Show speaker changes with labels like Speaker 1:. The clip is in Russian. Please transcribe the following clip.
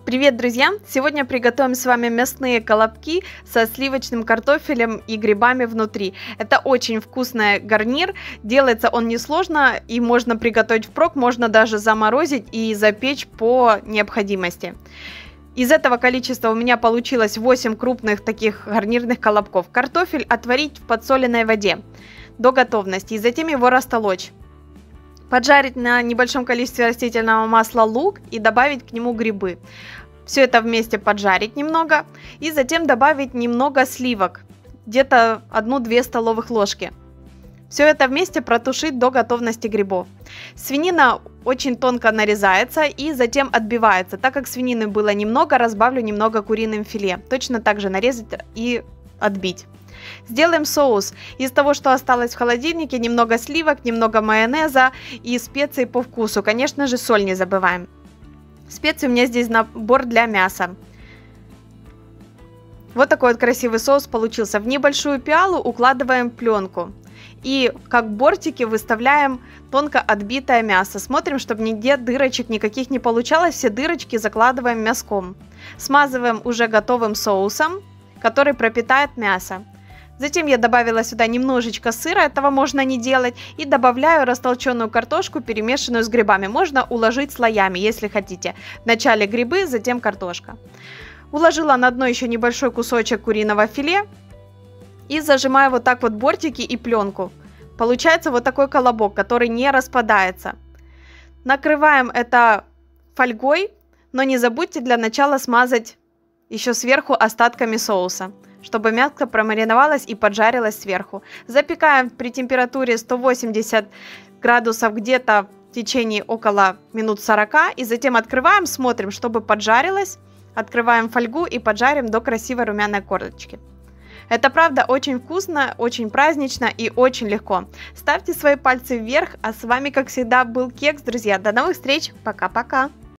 Speaker 1: Привет, друзья! Сегодня приготовим с вами мясные колобки со сливочным картофелем и грибами внутри. Это очень вкусный гарнир, делается он несложно и можно приготовить впрок, можно даже заморозить и запечь по необходимости. Из этого количества у меня получилось 8 крупных таких гарнирных колобков. Картофель отварить в подсоленной воде до готовности и затем его растолочь. Поджарить на небольшом количестве растительного масла лук и добавить к нему грибы. Все это вместе поджарить немного и затем добавить немного сливок, где-то 1-2 столовых ложки. Все это вместе протушить до готовности грибов. Свинина очень тонко нарезается и затем отбивается. Так как свинины было немного, разбавлю немного куриным филе. Точно так же нарезать и отбить. Сделаем соус. Из того, что осталось в холодильнике, немного сливок, немного майонеза и специй по вкусу. Конечно же, соль не забываем. Специи у меня здесь набор для мяса. Вот такой вот красивый соус получился. В небольшую пиалу укладываем пленку. И как бортики выставляем тонко отбитое мясо. Смотрим, чтобы нигде дырочек никаких не получалось. Все дырочки закладываем мяском. Смазываем уже готовым соусом, который пропитает мясо. Затем я добавила сюда немножечко сыра, этого можно не делать, и добавляю растолченную картошку, перемешанную с грибами. Можно уложить слоями, если хотите. Вначале грибы, затем картошка. Уложила на дно еще небольшой кусочек куриного филе и зажимаю вот так вот бортики и пленку. Получается вот такой колобок, который не распадается. Накрываем это фольгой, но не забудьте для начала смазать еще сверху остатками соуса, чтобы мясо промариновалось и поджарилось сверху. Запекаем при температуре 180 градусов где-то в течение около минут 40. И затем открываем, смотрим, чтобы поджарилось. Открываем фольгу и поджарим до красивой румяной корочки. Это правда очень вкусно, очень празднично и очень легко. Ставьте свои пальцы вверх. А с вами, как всегда, был Кекс, друзья. До новых встреч. Пока-пока.